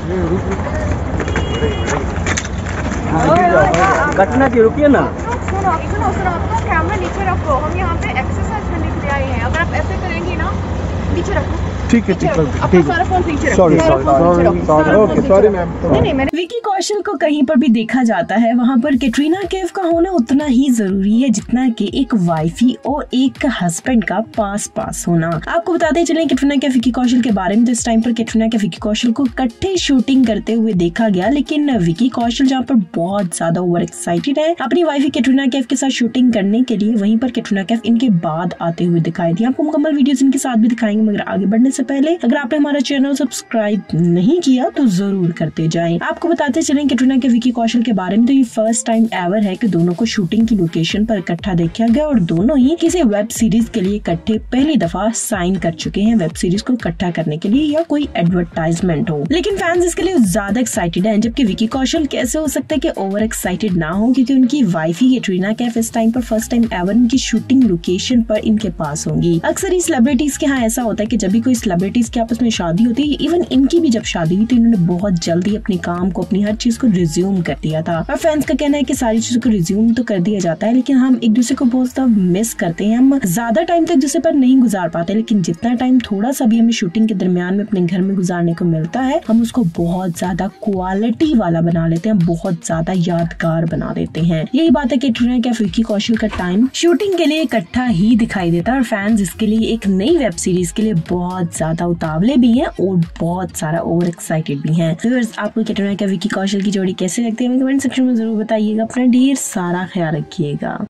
कटना चाहिए, रुकिए ना। सुनो आपका कैमरा नीचे रखो, हम यहाँ पे एक्सरसाइज करने के लिए आए हैं। अगर आप ऐसे करेंगी ना, नीचे रखो। ठीक है, ठीक है, सॉरी मैम। विकी कौशल को कहीं पर भी देखा जाता है वहाँ पर कैटरीना कैफ का होना उतना ही जरूरी है जितना कि एक वाइफी और एक हस्बैंड का पास होना। आपको बताते चले कैटरीना कैफ विकी कौशल के बारे में। तो इस टाइम पर कैटरीना कैफ विकी कौशल को इकट्ठे शूटिंग करते हुए देखा गया, लेकिन विकी कौशल जहाँ पर बहुत ज्यादा ओवर एक्साइटेड है अपनी वाइफी कैटरीना कैफ के साथ शूटिंग करने के लिए, वहीं पर कैटरीना कैफ इनके बाद आते हुए दिखाई दी। आपको मुकम्मल वीडियोस इनके साथ भी दिखाएंगे, मगर आगे बढ़ने से पहले अगर आपने हमारा चैनल सब्सक्राइब नहीं किया तो जरूर करते जाएं। आपको बताते चलें कैटरीना के विकी कौशल के बारे में। तो ये फर्स्ट टाइम एवर है कि दोनों को शूटिंग की लोकेशन पर इकट्ठा देखा गया और दोनों ही किसी वेब सीरीज के लिए इकट्ठे पहली दफा साइन कर चुके हैं, वेब सीरीज को इकट्ठा करने के लिए या कोई एडवर्टाइजमेंट हो। लेकिन फैंस इसके लिए ज्यादा एक्साइटेड हैं, जबकि विकी कौशल कैसे हो सकता है कि ओवर एक्साइटेड ना हो, क्योंकि उनकी वाइफी कैटरीना कैफ इस टाइम पर फर्स्ट टाइम एवर उनकी शूटिंग लोकेशन पर इनके पास होंगी। अक्सर ही सेलिब्रिटीज के यहाँ ऐसा होता है कि जब भी कोई सेलिब्रिटीज के आपस में शादी होती है, इवन इनकी भी जब शादी हुई तो इन्होंने बहुत जल्दी अपने काम को, अपनी हर चीज को रिज्यूम कर दिया था। और फैंस का कहना है कि सारी चीजों को रिज्यूम तो कर दिया जाता है, लेकिन हम एक दूसरे को बहुत ज्यादा मिस करते हैं। हम ज्यादा टाइम तक दूसरे पर नहीं गुजार पाते, लेकिन जितना टाइम थोड़ा सा भी हमें शूटिंग के दरमियान में अपने घर में गुजारने को मिलता है, हम उसको बहुत ज्यादा क्वालिटी वाला बना लेते हैं, बहुत ज्यादा यादगार बना देते हैं। यही बात है कैटरीना कैफ विकी कौशल का टाइम शूटिंग के लिए इकट्ठा ही दिखाई देता है और फैंस इसके लिए एक नई वेब सीरीज के लिए बहुत ज्यादा उतावले भी हैं और बहुत सारा ओवर एक्साइटेड भी हैं। तो आपको कैटरीना कैफ विकी कौशल की जोड़ी कैसे लगती है हमें कमेंट सेक्शन में जरूर बताइएगा। अपना ढेर सारा ख्याल रखिएगा।